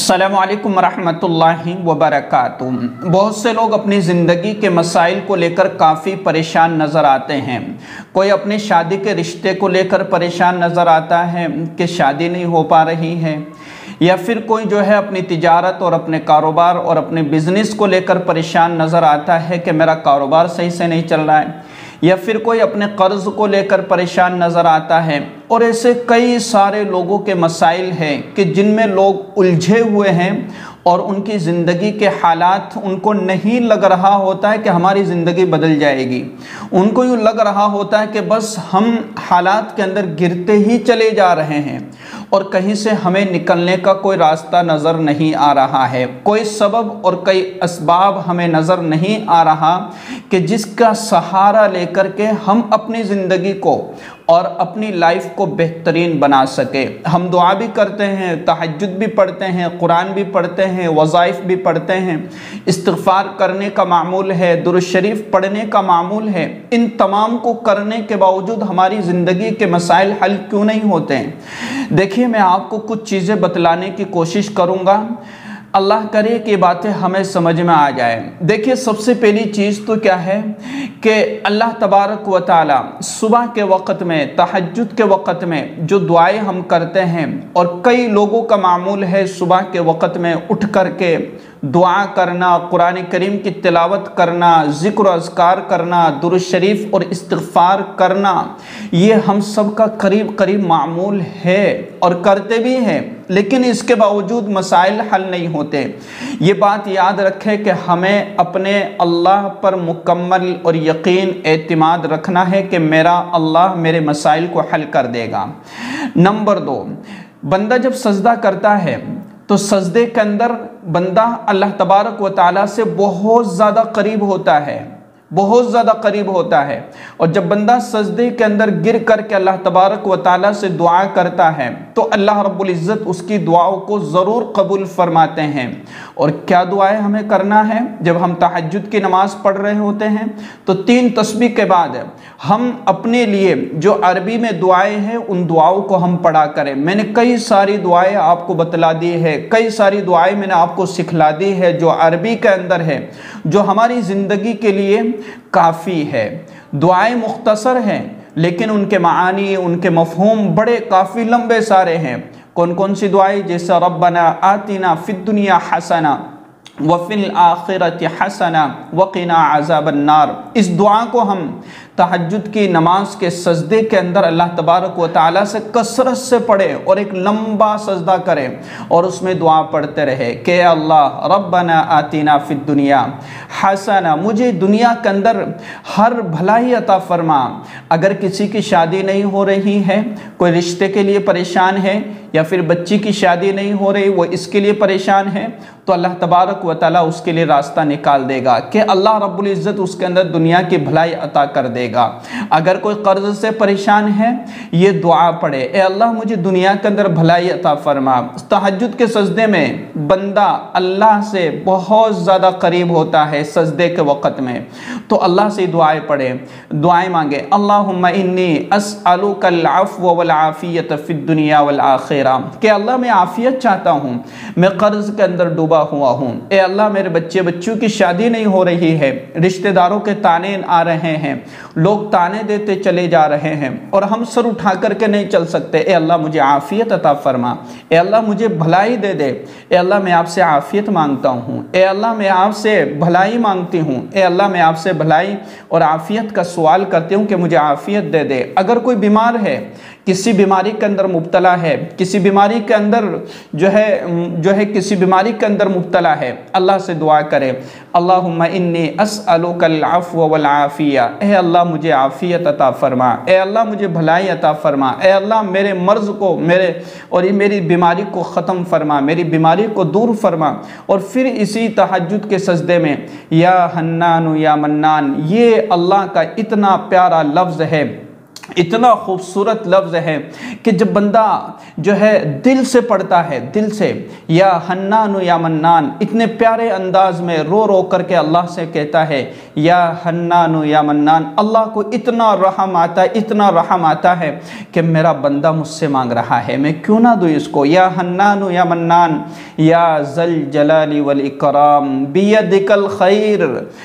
السلام علیکم ورحمۃ اللہ وبرکاتہ۔ بہت سے لوگ اپنی زندگی کے مسائل کو لے کر کافی پریشان نظر آتے ہیں۔ کوئی اپنے شادی کے رشتے کو لے کر پریشان نظر آتا ہے کہ شادی نہیں ہو پا رہی ہے، یا پھر کوئی جو ہے اپنی تجارت اور اپنے کاروبار اور اپنے بزنس کو لے کر پریشان نظر آتا ہے کہ میرا کاروبار صحیح سے نہیں چل رہا ہے، یا پھر کوئی اپنے قرض کو لے کر پریشان نظر آتا ہے۔ اور ایسے کئی سارے لوگوں کے مسائل ہیں کہ جن میں لوگ الجھے ہوئے ہیں اور ان کی زندگی کے حالات ان کو نہیں لگ رہا ہوتا ہے کہ ہماری زندگی بدل جائے گی۔ ان کو یوں لگ رہا ہوتا ہے کہ بس ہم حالات کے اندر گرتے ہی چلے جا رہے ہیں اور کہیں سے ہمیں نکلنے کا کوئی راستہ نظر نہیں آ رہا ہے، کوئی سبب اور کئی اسباب ہمیں نظر نہیں آ رہا کہ جس کا سہارا لے کر کے ہم اپنی زندگی کو اور اپنی لائف کو بہترین بنا سکے۔ ہم دعا بھی کرتے ہیں، تہجد بھی پڑھتے ہیں، قرآن بھی پڑھتے ہیں، وظائف بھی پڑھتے ہیں، استغفار کرنے کا معمول ہے، درود شریف پڑھنے کا معمول ہے۔ ان تمام کو کرنے کے باوجود ہماری زندگی کے مسائل حل کیوں نہیں ہوتے ہیں؟ دیکھیے، میں آپ کو کچھ چیزیں بتلانے کی کوشش کروں گا، اللہ کرے کہ یہ باتیں ہمیں سمجھ میں آ جائیں۔ دیکھیے، سب سے پہلی چیز تو کیا ہے کہ اللہ تبارک و تعالی صبح کے وقت میں، تہجد کے وقت میں جو دعائیں ہم کرتے ہیں، اور کئی لوگوں کا معمول ہے صبح کے وقت میں اٹھ کر کے دعا کرنا، قرآن کریم کی تلاوت کرنا، ذکر و اذکار کرنا، درود شریف اور استغفار کرنا، یہ ہم سب کا قریب معمول ہے اور کرتے بھی ہیں، لیکن اس کے باوجود مسائل حل نہیں ہوتے۔ یہ بات یاد رکھیں کہ ہمیں اپنے اللہ پر مکمل اور یقین اعتماد رکھنا ہے کہ میرا اللہ میرے مسائل کو حل کر دے گا۔ نمبر 2، بندہ جب سجدہ کرتا ہے تو سجدے کے اندر بندہ اللہ تبارک و تعالیٰ سے بہت زیادہ قریب ہوتا ہے، بہت زیادہ قریب ہوتا ہے۔ اور جب بندہ سجدے کے اندر گر کر کے اللہ تبارک و تعالیٰ سے دعا کرتا ہے تو اللہ رب العزت اس کی دعاؤں کو ضرور قبول فرماتے ہیں۔ اور کیا دعائیں ہمیں کرنا ہے؟ جب ہم تہجد کی نماز پڑھ رہے ہوتے ہیں تو 3 تسبیح کے بعد ہم اپنے لیے جو عربی میں دعائیں ہیں ان دعاؤں کو ہم پڑھا کریں۔ میں نے کئی ساری دعائیں آپ کو بتلا دی ہے، کئی ساری دعائیں میں نے آپ کو سکھلا دی ہے جو عربی کے اندر ہے، جو ہماری زندگی کے لیے کافی ہے۔ دعائیں مختصر ہیں لیکن ان کے معانی، ان کے مفہوم بڑے کافی لمبے سارے ہیں۔ کون کون سی دعائیں؟ جیسے ربنا آتنا فی الدنیا حسنہ وفی الآخرۃ حسنہ وقنا عذاب النار۔ اس دعا کو ہم تہجد کی نماز کے سجدے کے اندر اللہ تبارک و تعالیٰ سے کثرت سے پڑھیں اور ایک لمبا سجدہ کریں اور اس میں دعا پڑھتے رہے کہ اللہ ربنا آتنا فی الدنیا حسنہ، مجھے دنیا کے اندر ہر بھلائی عطا فرما۔ اگر کسی کی شادی نہیں ہو رہی ہے، کوئی رشتے کے لیے پریشان ہے، یا پھر بچی کی شادی نہیں ہو رہی، وہ اس کے لیے پریشان ہے، تو اللہ تبارک و تعالیٰ اس کے لیے راستہ نکال دے گا کہ اللہ رب العزت اس کے اندر دنیا کی بھلائی عطا کر دے گا۔ اگر کوئی قرض سے پریشان ہے، یہ دعا پڑھے، اے اللہ مجھے دنیا کے اندر بھلائی عطا فرما۔ تہجد کے سجدے میں بندہ اللہ سے بہت زیادہ قریب ہوتا ہے سجدے کے وقت میں، تو اللہ سے دعائیں پڑھے، دعائیں مانگے۔ اللہم انی اسألک العفو والعافیت فی الدنیا والآخرہ، کہ اللہ میں عافیت چاہتا ہوں، میں قرض کے اندر ڈوبا ہوا ہوں، اے اللہ میرے بچوں کی شادی نہیں ہو رہی ہے، رشتہ داروں کے طعنے آ رہے ہیں، لوگ طعنے دیتے چلے جا رہے ہیں اور ہم سر اٹھا کر کے نہیں چل سکتے، اے اللہ مجھے عافیت عطا فرما، اے اللہ مجھے بھلائی دے دے، اے اللہ میں آپ سے عافیت مانگتا ہوں، اے اللہ میں آپ سے بھلائی مانگتی ہوں، اے اللہ میں آپ سے بھلائی اور عافیت کا سوال کرتی ہوں کہ مجھے عافیت دے دے۔ اگر کوئی بیمار ہے، کسی بیماری کے اندر مبتلا ہے، کسی بیماری کے اندر کسی بیماری کے اندر مبتلا ہے، اللہ سے دعا کرے، اللہم انی اسألک العفو والعافیہ، اے اللہ مجھے عافیت عطا فرما، اے اللہ مجھے بھلائی عطا فرما، اے اللہ میرے مرض کو میری بیماری کو ختم فرما، میری بیماری کو دور فرما۔ اور پھر اسی تہجد کے سجدے میں یا حنان یا منان، یہ اللہ کا اتنا پیارا لفظ ہے اتنا خوبصورت لفظ ہے کہ جب بندہ جو ہے دل سے پڑھتا ہے، دل سے، یا حنان یا منان، اتنے پیارے انداز میں رو رو کر کے اللہ سے کہتا ہے یا حنان یا منان، اللہ کو اتنا رحم آتا ہے، اتنا رحم آتا ہے کہ میرا بندہ مجھ سے مانگ رہا ہے، میں کیوں نہ دوں اس کو۔ یا حنان یا منان یا ذل جلال والاکرام بیدک الخیر،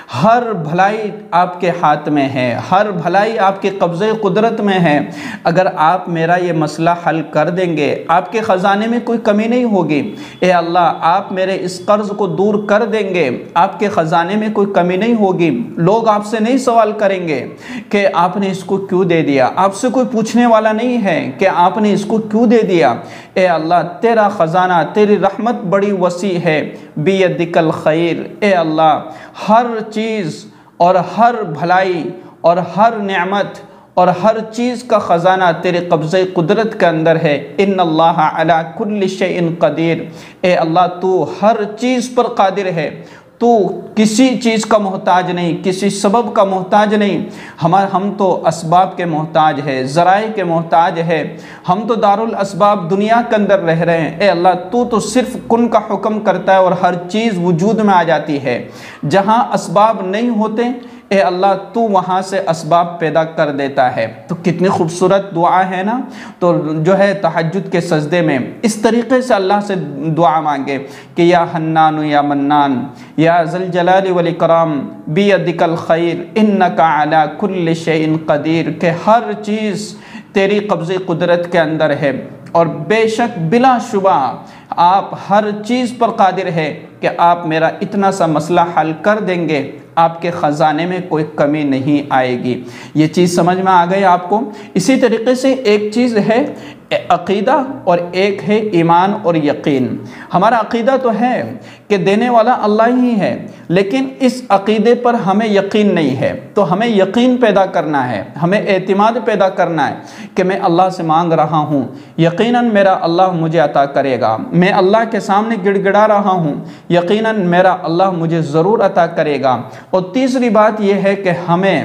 ہر بھلائی آپ کے ہاتھ میں ہے، ہر بھلائی آپ کے قبضے قدرت میں ہے، اگر آپ میرا یہ مسئلہ حل کر دیں گے آپ کے خزانے میں کوئی کمی نہیں ہوگی۔ اے اللہ آپ میرے اس قرض کو دور کر دیں گے، آپ کے خزانے میں کوئی کمی نہیں ہوگی، لوگ آپ سے نہیں سوال کریں گے کہ آپ نے اس کو کیوں دے دیا، آپ سے کوئی پوچھنے والا نہیں ہے کہ آپ نے اس کو کیوں دے دیا۔ اے اللہ تیرا خزانہ، تیری رحمت بڑی وسیع ہے، بیدک الخیر، اے اللہ ہر چیز اور ہر بھلائی اور ہر نعمت اور ہر چیز کا خزانہ تیرے قبضہ قدرت کے اندر ہے۔ ان اللہ علی کل شیء قدیر، اے اللہ تو ہر چیز پر قادر ہے، تو کسی چیز کا محتاج نہیں، کسی سبب کا محتاج نہیں، ہم تو اسباب کے محتاج ہے، ذرائع کے محتاج ہے، ہم تو دارالاسباب دنیا کے اندر رہ رہے ہیں۔ اے اللہ تو صرف کن کا حکم کرتا ہے اور ہر چیز وجود میں آ جاتی ہے، جہاں اسباب نہیں ہوتے اے اللہ تو وہاں سے اسباب پیدا کر دیتا ہے۔ تو کتنی خوبصورت دعا ہے نا۔ تو جو ہے تہجد کے سجدے میں اس طریقے سے اللہ سے دعا مانگے کہ یا حنان یا منان یا ذل جلال والاکرام بیدک الخیر انک علی کل شیء قدیر، کہ ہر چیز تیری قبضہ قدرت کے اندر ہے اور بے شک بلا شبہ آپ ہر چیز پر قادر ہے کہ آپ میرا اتنا سا مسئلہ حل کر دیں گے، آپ کے خزانے میں کوئی کمی نہیں آئے گی۔ یہ چیز سمجھ میں آ گئی آپ کو۔ اسی طریقے سے ایک چیز ہے عقیدہ اور ایک ہے ایمان اور یقین۔ ہمارا عقیدہ تو ہے کہ دینے والا اللہ ہی ہے، لیکن اس عقیدے پر ہمیں یقین نہیں ہے، تو ہمیں یقین پیدا کرنا ہے، ہمیں اعتماد پیدا کرنا ہے کہ میں اللہ سے مانگ رہا ہوں، یقیناً میرا اللہ مجھے عطا کرے گا، میں اللہ کے سامنے گڑ گڑا رہا ہوں، یقیناً میرا اللہ مجھے ضرور عطا کرے گا۔ اور تیسری بات یہ ہے کہ ہمیں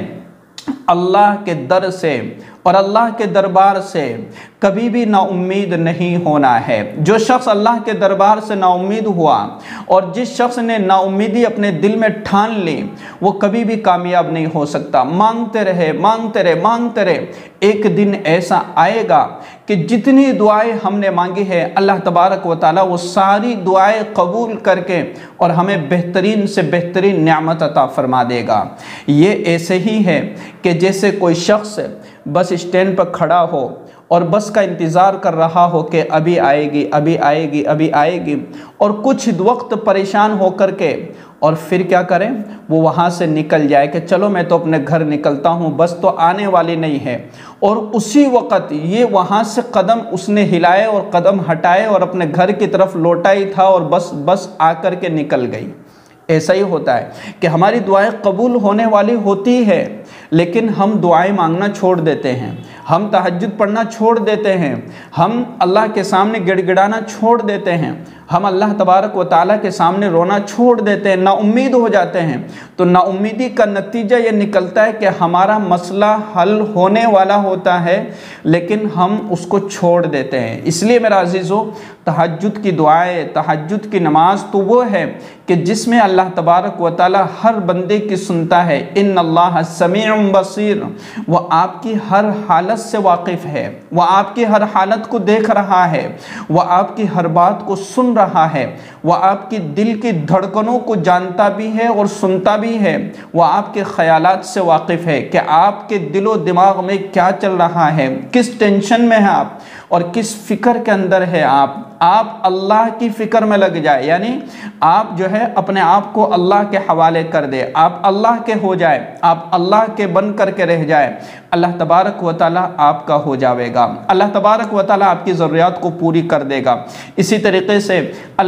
اللہ کے در سے اور اللہ کے دربار سے کبھی بھی نا امید نہیں ہونا ہے۔ جو شخص اللہ کے دربار سے نا امید ہوا اور جس شخص نے نا امیدی اپنے دل میں ٹھان لی، وہ کبھی بھی کامیاب نہیں ہو سکتا۔ مانگتے رہے مانگتے رہے مانگتے رہے، ایک دن ایسا آئے گا کہ جتنی دعائیں ہم نے مانگی ہے اللہ تبارک و تعالیٰ وہ ساری دعائیں قبول کر کے اور ہمیں بہترین سے بہترین نعمت عطا فرما دے گا۔ یہ ایسے ہی ہے کہ جیسے کوئی شخص بس اسٹینڈ پر کھڑا ہو اور بس کا انتظار کر رہا ہو کہ ابھی آئے گی ابھی آئے گی ابھی آئے گی، اور کچھ وقت پریشان ہو کر کے اور پھر کیا کریں، وہ وہاں سے نکل جائے کہ چلو میں تو اپنے گھر نکلتا ہوں، بس تو آنے والی نہیں ہے، اور اسی وقت یہ وہاں سے قدم اس نے ہلائے اور قدم ہٹائے اور اپنے گھر کی طرف لوٹا ہی تھا اور بس آ کر کے نکل گئی۔ ایسا ہی ہوتا ہے کہ ہماری دعائیں قبول ہونے والی ہوتی ہے، لیکن ہم دعائیں مانگنا چھوڑ دیتے ہیں، ہم تہجد پڑھنا چھوڑ دیتے ہیں، ہم اللہ کے سامنے گڑ گڑانا چھوڑ دیتے ہیں، ہم اللہ تبارک و تعالیٰ کے سامنے رونا چھوڑ دیتے ہیں، نا امید ہو جاتے ہیں۔ تو نا امیدی کا نتیجہ یہ نکلتا ہے کہ ہمارا مسئلہ حل ہونے والا ہوتا ہے لیکن ہم اس کو چھوڑ دیتے ہیں۔ اس لیے میرا عزیزو، تہجد کی دعائیں، تہجد کی نماز تو وہ ہے کہ جس میں اللہ تبارک و تعالیٰ ہر بندے کی سنتا ہے۔ ان اللہ سمیع بصیر، وہ آپ کی ہر حالت سے واقف ہے، وہ آپ کی ہر حالت کو دیکھ رہا ہے، وہ آپ کی ہر بات کو سن رہا ہے، وہ آپ کی دل کی دھڑکنوں کو جانتا بھی ہے اور سنتا بھی ہے، وہ آپ کے خیالات سے واقف ہے کہ آپ کے دل و دماغ میں کیا چل رہا ہے، کس ٹینشن میں ہے آپ اور کس فکر کے اندر ہے آپ اللہ کی فکر میں لگ جائے، یعنی آپ جو ہے اپنے آپ کو اللہ کے حوالے کر دے، آپ اللہ کے ہو جائے، آپ اللہ کے بن کر کے رہ جائے، اللہ تبارک و تعالیٰ آپ کا ہو جاوے گا، اللہ تبارک و تعالیٰ آپ کی ضروریات کو پوری کر دے گا۔ اسی طریقے سے اللہ تبارک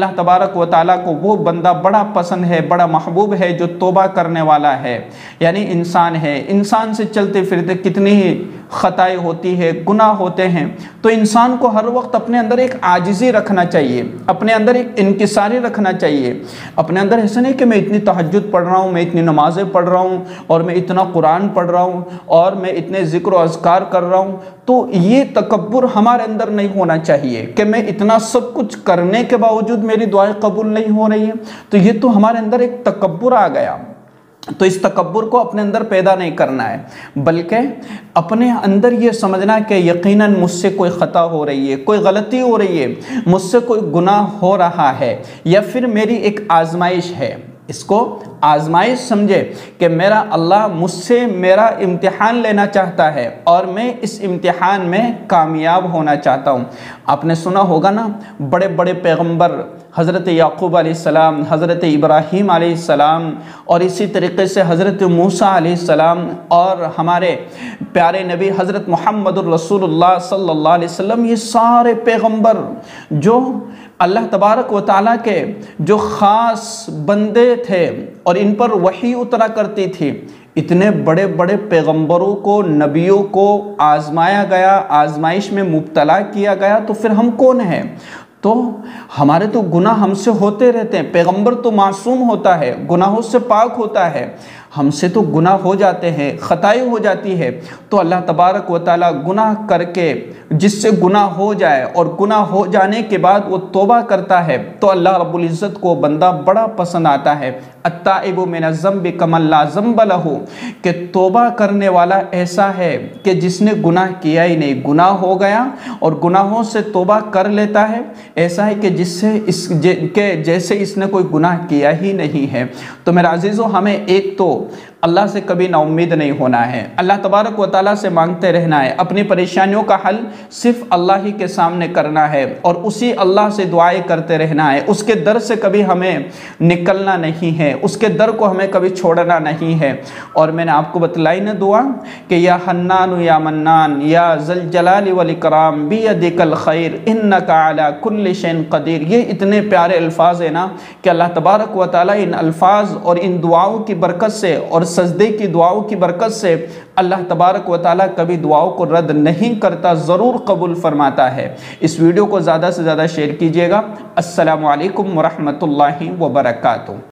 तबारक व तआला को वो बंदा बड़ा पसंद है, बड़ा महबूब है जो तौबा करने वाला है। यानी इंसान है, इंसान से चलते फिरते कितनी ही खताएं होती है, गुनाह होते हैं, तो इंसान को हर वक्त अपने अंदर एक आजिज़ी रखना चाहिए, अपने अंदर एक इनकिसारी रखना चाहिए। अपने अंदर ऐसा नहीं कि मैं इतनी तहज्जुद पढ़ रहा हूँ, मैं इतनी नमाज़ें पढ़ रहा हूँ और मैं इतना कुरान पढ़ रहा हूँ और मैं इतने ज़िक्र और अज़कार कर रहा हूँ, तो ये तकब्बुर हमारे अंदर नहीं होना चाहिए कि मैं इतना सब कुछ करने के बावजूद मेरी दुआएं कबूल नहीं हो रही हैं। तो ये तो हमारे अंदर एक तकब्बुर आ गया। तो इस तकब्बुर को अपने अंदर पैदा नहीं करना है, बल्कि अपने अंदर ये समझना कि यकीनन मुझसे कोई ख़ता हो रही है, कोई गलती हो रही है, मुझसे कोई गुनाह हो रहा है, या फिर मेरी एक आजमाइश है। इसको आजमाइश समझे कि मेरा अल्लाह मुझसे मेरा इम्तिहान लेना चाहता है और मैं इस इम्तिहान में कामयाब होना चाहता हूँ। आपने सुना होगा ना, बड़े बड़े पैगंबर हज़रत याक़ूब अलैहिस्सलाम, हज़रत इब्राहीम अलैहिस्सलाम और इसी तरीक़े से हज़रत मूसा अलैहिस्सलाम और हमारे प्यारे नबी हज़रत मुहम्मदुर रसूलुल्लाह सल्लल्लाहु अलैहि वसल्लम, ये सारे पैगंबर जो अल्लाह तबारक व तआला के जो ख़ास बंदे थे और इन पर वही उतरा करती थी, इतने बड़े बड़े पैगंबरों को, नबियों को आज़माया गया, आज़माइश में मुब्तला किया गया, तो फिर हम कौन हैं? तो हमारे तो गुनाह हमसे होते रहते हैं। पैगंबर तो मासूम होता है, गुनाहों से पाक होता है, हमसे तो गुनाह हो जाते हैं, ख़ताएं हो जाती है। तो अल्लाह तबारक व तआला गुनाह करके जिससे गुनाह हो जाए और गुनाह हो जाने के बाद वो तौबा करता है, तो अल्लाह रब्बुल इज़्ज़त को बंदा बड़ा पसंद आता है। अत्ताइबु मिनज़ ज़ंबि कमन ला ज़ंब लहू, कि तौबा करने वाला ऐसा है कि जिसने गुनाह किया ही नहीं, गुनाह हो गया और गुनाहों से तौबा कर लेता है, ऐसा है कि जैसे इसने कोई गुनाह किया ही नहीं है। तो मेरा अजीज़ों, हमें एक तो अल्लाह से कभी ना उम्मीद नहीं होना है, अल्लाह तबारक व तआला से मांगते रहना है, अपनी परेशानियों का हल सिर्फ अल्लाह ही के सामने करना है और उसी अल्लाह से दुआएं करते रहना है। उसके दर से कभी हमें निकलना नहीं है, उसके दर को हमें कभी छोड़ना नहीं है। और मैंने आपको बतलाई ना दुआ कि या हन्नान या मन्नान या ज़ल जलाली वल इकराम बियदिकल खैर इन्नका अला कुल्लि शैइन क़दीर, ये इतने प्यारे अल्फाज है ना कि अल्लाह तबारक व तआला इन अल्फाज और इन दुआओं की बरकत से और सजदे की दुआओं की बरकत से अल्लाह तबारक व तआला कभी दुआओं को रद्द नहीं करता, ज़रूर कबूल फरमाता है। इस वीडियो को ज़्यादा से ज़्यादा शेयर कीजिएगा। अस्सलामु अलैकुम व रहमतुल्लाहि व बरकातुहू।